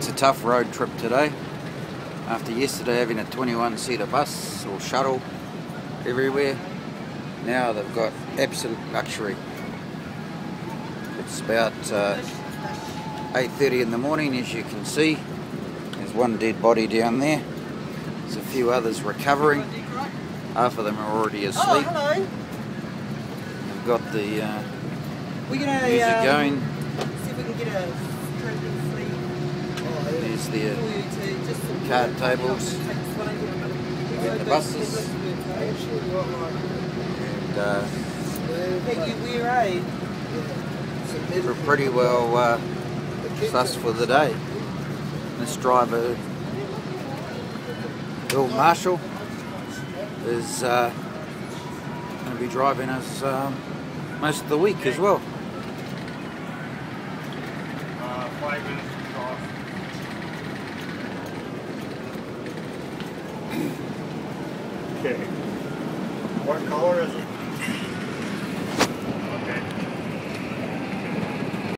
It's a tough road trip today. After yesterday having a 21-seater bus or shuttle everywhere, now they've got absolute luxury. It's about 8:30 in the morning, as you can see. There's one dead body down there. There's a few others recovering. Half of them are already asleep. Oh, hello. We've got the We're gonna music going. see if we can get a stroking sleep. There's the card tables and the buses. And we're pretty well sussed for the day. This driver, Bill Marshall, is going to be driving us most of the week as well. 5 minutes off. Okay. What color is it?